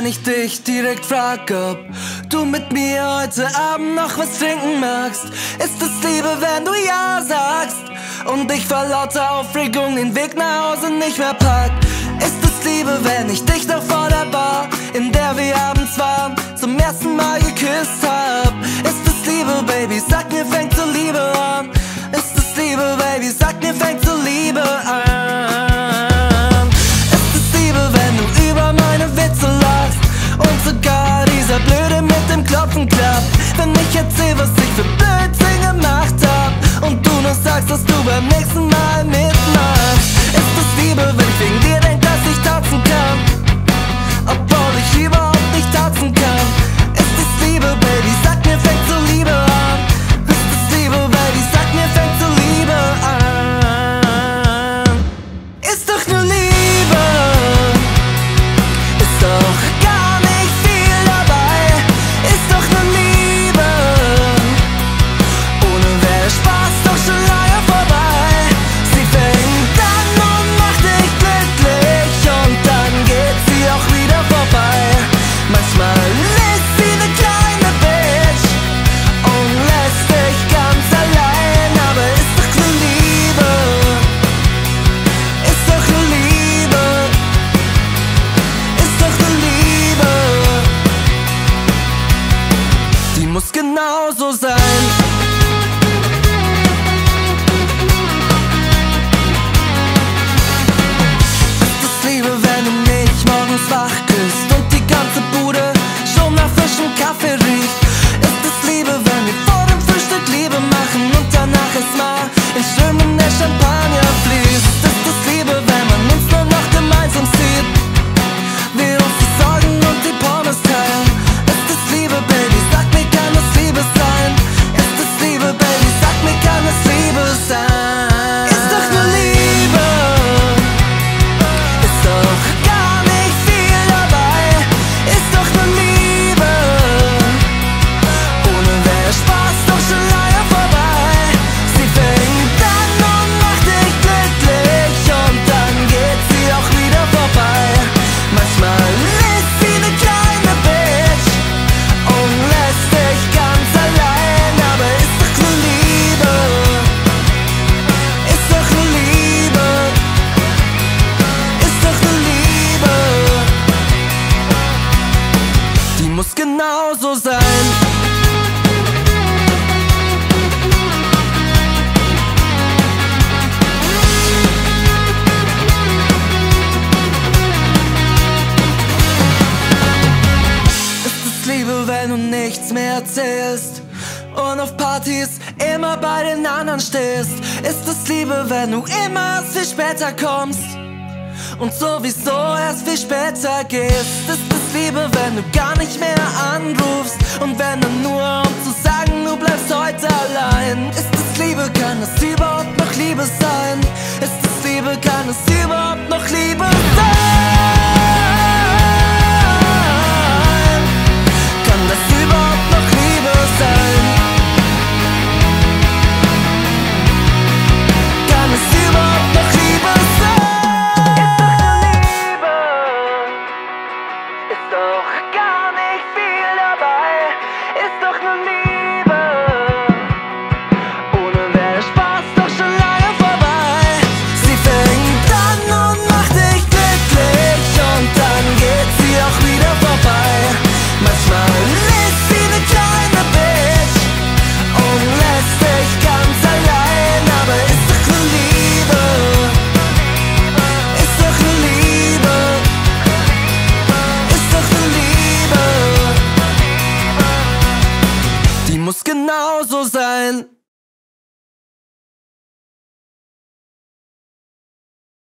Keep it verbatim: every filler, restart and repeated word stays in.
ich dich direkt frag, ob du mit mir heute Abend noch was trinken magst? Ist es Liebe, wenn du ja sagst und ich vor lauter Aufregung den Weg nach Hause nicht mehr pack? Ist es Liebe, wenn ich dich noch vor der Bar, in der wir abends waren, zum ersten Mal geküsst hab? Ist es Liebe, Baby, sag mir, fängt zur Liebe an? Ist es Liebe, Baby, sag mir, fängt zur Liebe an? Ist es Liebe, wenn du über meine Witze lachst und sogar dieser Blöde mit dem Klopfen klappt? Wenn ich erzähl, was ich für Blödsinn gemacht hab und du nur sagst, dass du beim nächsten Mal mitmachst? Ist es Liebe, wenn ich wegen dir denk, dass ich tanzen kann, obwohl ich überhaupt nicht tanzen kann? Ist es Liebe, Baby, sag mir, fängt zur Liebe an? Ist es Liebe, Baby, sag mir, fängt zur Liebe an? Ist doch nur Liebe, ist doch gar nicht viel dabei. Ist doch nur Liebe, ohne wäre der Spaß doch schon lange vorbei. Sie fängt an und macht dich glücklich und dann geht sie auch wieder vorbei. Manchmal ist sie ne kleine Bitch und lässt dich ganz allein, aber ist doch nur Liebe, ist doch nur Liebe, ist doch nur Liebe. Die muss genauso sein. Ist es Liebe, wenn du mich morgens wach küsst und die ganze Bude schon nach frischem Kaffee riecht? Ist es Liebe, wenn wir vor dem Frühstück Liebe machen und danach erstmal in Strömen der Champagner fließt? Ist es Liebe, wenn man uns nur noch gemeinsam sieht, wir uns die Sorgen und die Pommes teilen? Ist es Liebe, Baby, sag mir, kann es Liebe sein? Ist es Liebe, Baby, sag mir, kann es Liebe sein? Ist doch nur Liebe, ist doch gar nicht viel dabei. Ist doch nur Liebe, ohne wäre der Spaß doch schon lange vorbei. Sie fängt an und macht dich glücklich und dann geht sie auch wieder vorbei. Manchmal ist sie ne kleine Bitch und lässt dich ganz allein, aber ist doch nur Liebe, ist doch nur Liebe, ist doch nur Liebe. Die muss genauso sein. Ist es Liebe, wenn du nichts mehr erzählst und auf Partys immer bei den anderen stehst? Ist es Liebe, wenn du immer erst viel später kommst und sowieso erst viel später gehst? Ist es Liebe, wenn du gar nicht mehr anrufst und wenn dann nur